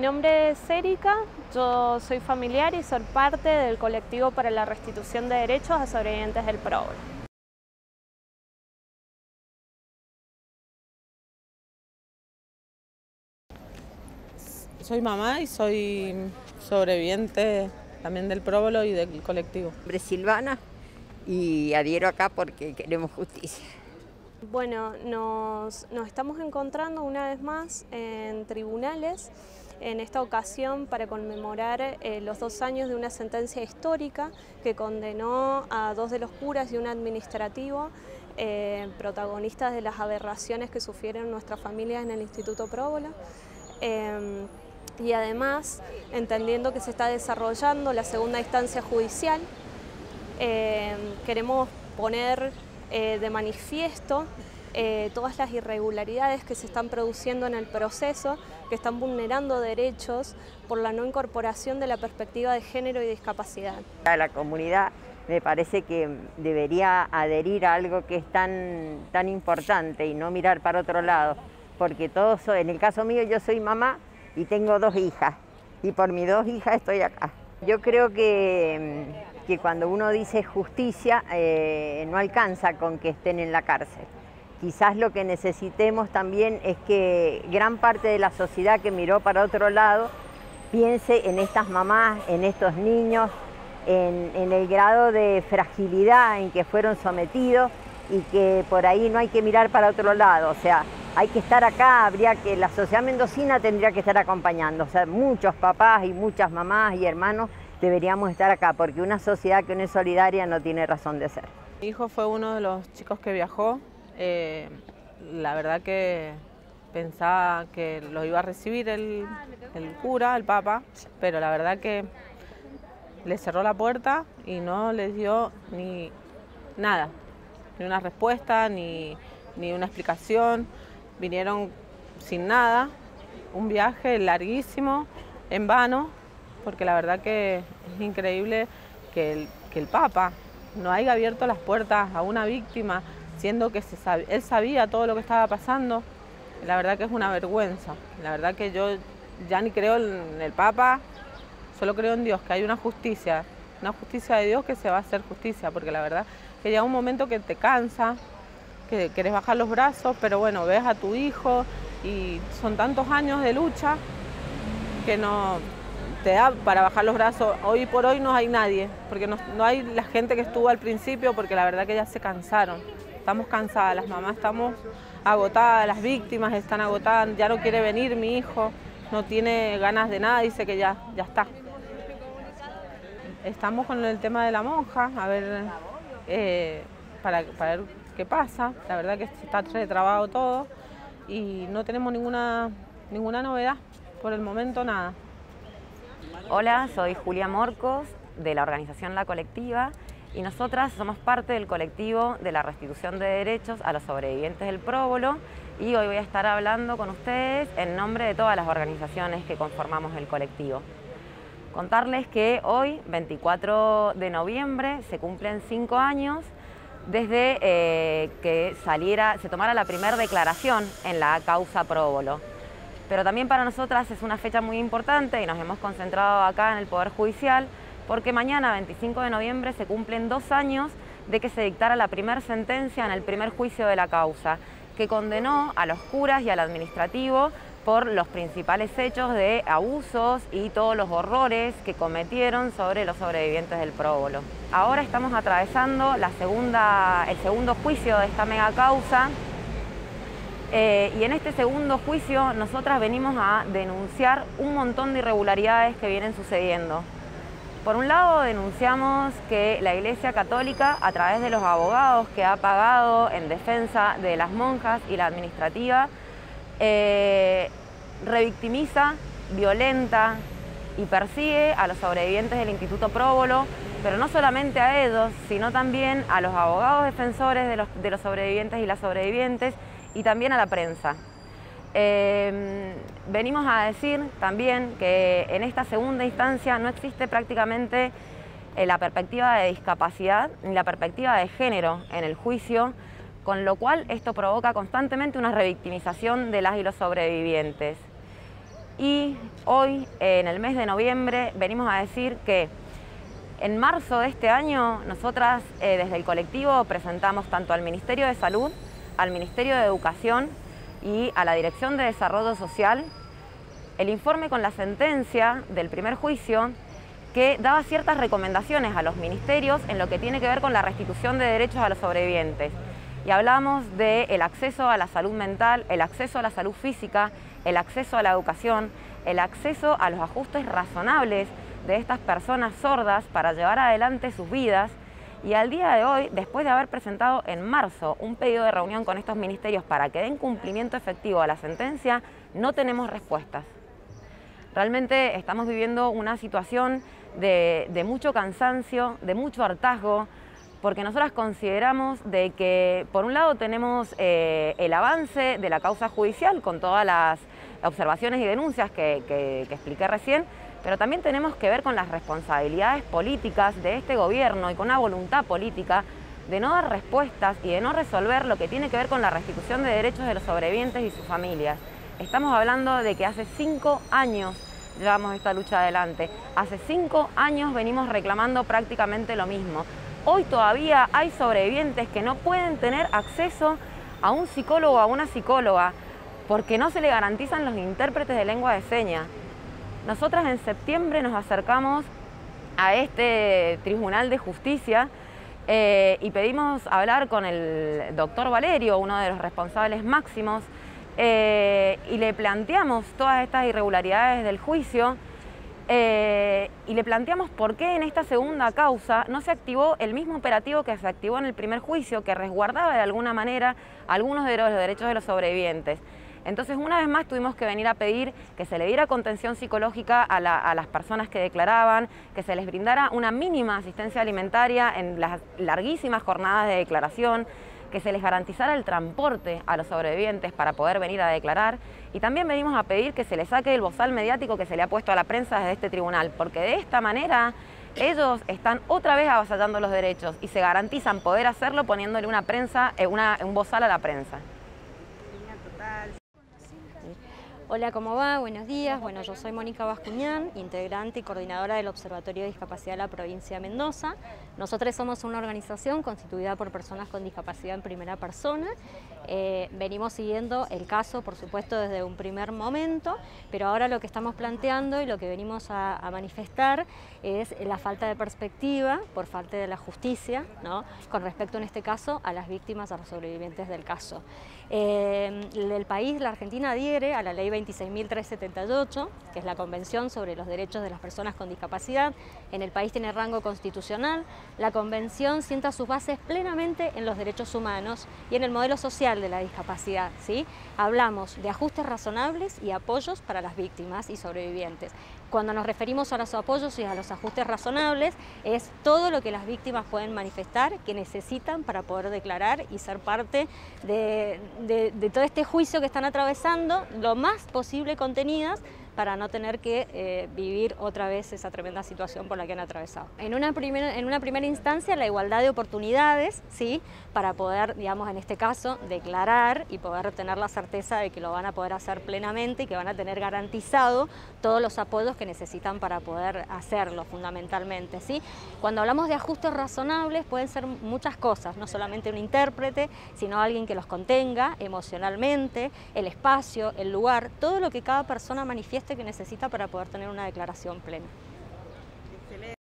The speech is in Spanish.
nombre es Erika, yo soy familiar y soy parte del colectivo para la restitución de derechos a sobrevivientes del próbolo. Soy mamá y soy sobreviviente también del próbolo y del colectivo. Mi nombre es Silvana y adhiero acá porque queremos justicia. Bueno, nos estamos encontrando una vez más en tribunales, en esta ocasión para conmemorar los 2 años de una sentencia histórica que condenó a 2 de los curas y un administrativo, protagonistas de las aberraciones que sufrieron nuestras familias en el Instituto Próbolo. Y además, entendiendo que se está desarrollando la segunda instancia judicial, queremos poner de manifiesto todas las irregularidades que se están produciendo en el proceso, que están vulnerando derechos por la no incorporación de la perspectiva de género y discapacidad. A la comunidad me parece que debería adherir a algo que es tan importante y no mirar para otro lado, porque en el caso mío yo soy mamá y tengo 2 hijas, y por mis 2 hijas estoy acá. Yo creo que cuando uno dice justicia no alcanza con que estén en la cárcel. Quizás lo que necesitemos también es que gran parte de la sociedad que miró para otro lado piense en estas mamás, en estos niños, en el grado de fragilidad en que fueron sometidos y que por ahí no hay que mirar para otro lado. O sea, hay que estar acá, la sociedad mendocina tendría que estar acompañando. O sea, muchos papás y muchas mamás y hermanos deberíamos estar acá, porque una sociedad que no es solidaria no tiene razón de ser. Mi hijo fue uno de los chicos que viajó. La verdad que pensaba que lo iba a recibir el cura, el papa, pero la verdad que le cerró la puerta y no les dio ni nada, ni una respuesta, ni una explicación. Vinieron sin nada, un viaje larguísimo, en vano, porque la verdad que es increíble que el Papa no haya abierto las puertas a una víctima, siendo que él sabía todo lo que estaba pasando. La verdad que es una vergüenza. La verdad que yo ya ni creo en el Papa, solo creo en Dios, que hay una justicia de Dios que se va a hacer justicia, porque la verdad que llega un momento que te cansa, que querés bajar los brazos, pero bueno, ves a tu hijo y son tantos años de lucha que no te da para bajar los brazos. Hoy por hoy no hay nadie, porque no hay la gente que estuvo al principio, porque la verdad que ya se cansaron. Estamos cansadas, las mamás estamos agotadas, las víctimas están agotadas, ya no quiere venir mi hijo, no tiene ganas de nada, dice que ya está. Estamos con el tema de la monja, a ver, para ver qué pasa. La verdad que está retrabado todo y no tenemos ninguna novedad, por el momento nada. Hola, soy Julia Morcos de la organización La Colectiva y nosotras somos parte del colectivo de la restitución de derechos a los sobrevivientes del próbolo y hoy voy a estar hablando con ustedes en nombre de todas las organizaciones que conformamos el colectivo. Contarles que hoy, 24 de noviembre, se cumplen 5 años desde que se tomara la primera declaración en la causa próbolo. Pero también para nosotras es una fecha muy importante y nos hemos concentrado acá en el Poder Judicial porque mañana, 25 de noviembre, se cumplen 2 años de que se dictara la primera sentencia en el primer juicio de la causa, que condenó a los curas y al administrativo por los principales hechos de abusos y todos los horrores que cometieron sobre los sobrevivientes del próbolo. Ahora estamos atravesando el segundo juicio de esta mega causa. Y en este segundo juicio nosotras venimos a denunciar un montón de irregularidades que vienen sucediendo. Por un lado, denunciamos que la Iglesia Católica, a través de los abogados que ha pagado en defensa de las monjas y la administrativa, revictimiza, violenta y persigue a los sobrevivientes del Instituto Próbolo, pero no solamente a ellos, sino también a los abogados defensores de los sobrevivientes y las sobrevivientes, y también a la prensa. Venimos a decir también que en esta segunda instancia no existe prácticamente la perspectiva de discapacidad ni la perspectiva de género en el juicio, con lo cual esto provoca constantemente una revictimización de las y los sobrevivientes. y hoy, en el mes de noviembre, venimos a decir que en marzo de este año, nosotras desde el colectivo presentamos tanto al Ministerio de Salud, al Ministerio de Educación y a la Dirección de Desarrollo Social el informe con la sentencia del primer juicio que daba ciertas recomendaciones a los ministerios en lo que tiene que ver con la restitución de derechos a los sobrevivientes. Y hablamos del acceso a la salud mental, el acceso a la salud física, el acceso a la educación, el acceso a los ajustes razonables de estas personas sordas para llevar adelante sus vidas. Y al día de hoy, después de haber presentado en marzo un pedido de reunión con estos ministerios para que den cumplimiento efectivo a la sentencia, no tenemos respuestas. Realmente estamos viviendo una situación de mucho cansancio, de mucho hartazgo, porque nosotras consideramos de que, por un lado, tenemos el avance de la causa judicial con todas las observaciones y denuncias que expliqué recién, pero también tenemos que ver con las responsabilidades políticas de este gobierno y con una voluntad política de no dar respuestas y de no resolver lo que tiene que ver con la restitución de derechos de los sobrevivientes y sus familias. Estamos hablando de que hace 5 años llevamos esta lucha adelante. Hace 5 años venimos reclamando prácticamente lo mismo. Hoy todavía hay sobrevivientes que no pueden tener acceso a un psicólogo o a una psicóloga porque no se le garantizan los intérpretes de lengua de señas. Nosotras en septiembre nos acercamos a este Tribunal de Justicia y pedimos hablar con el doctor Valerio, uno de los responsables máximos, y le planteamos todas estas irregularidades del juicio y le planteamos por qué en esta segunda causa no se activó el mismo operativo que se activó en el primer juicio, que resguardaba de alguna manera algunos de los derechos de los sobrevivientes. Entonces, una vez más tuvimos que venir a pedir que se le diera contención psicológica a las personas que declaraban, que se les brindara una mínima asistencia alimentaria en las larguísimas jornadas de declaración, que se les garantizara el transporte a los sobrevivientes para poder venir a declarar, y también venimos a pedir que se le saque el bozal mediático que se le ha puesto a la prensa desde este tribunal, porque de esta manera ellos están otra vez avasallando los derechos y se garantizan poder hacerlo poniéndole un bozal a la prensa. Hola, ¿cómo va? Buenos días. Bueno, yo soy Mónica Bascuñán, integrante y coordinadora del Observatorio de Discapacidad de la provincia de Mendoza. Nosotros somos una organización constituida por personas con discapacidad en primera persona. Venimos siguiendo el caso, por supuesto, desde un primer momento, pero ahora lo que estamos planteando y lo que venimos a manifestar es la falta de perspectiva por parte de la justicia, ¿no?, con respecto, en este caso, a las víctimas, a los sobrevivientes del caso. El país, la Argentina, adhiere a la ley 26.378, que es la Convención sobre los Derechos de las Personas con Discapacidad. En el país tiene rango constitucional. La Convención sienta sus bases plenamente en los derechos humanos y en el modelo social de la discapacidad, ¿sí? Hablamos de ajustes razonables y apoyos para las víctimas y sobrevivientes. Cuando nos referimos a los apoyos y a los ajustes razonables, es todo lo que las víctimas pueden manifestar, que necesitan para poder declarar y ser parte de todo este juicio que están atravesando, lo más posible contenidas, para no tener que vivir otra vez esa tremenda situación por la que han atravesado. En una primera instancia, la igualdad de oportunidades, ¿sí?, para poder, digamos, en este caso, declarar y poder tener la certeza de que lo van a poder hacer plenamente y que van a tener garantizado todos los apoyos que necesitan para poder hacerlo, fundamentalmente, ¿sí? Cuando hablamos de ajustes razonables, pueden ser muchas cosas, no solamente un intérprete, sino alguien que los contenga emocionalmente, el espacio, el lugar, todo lo que cada persona manifieste que necesita para poder tener una declaración plena.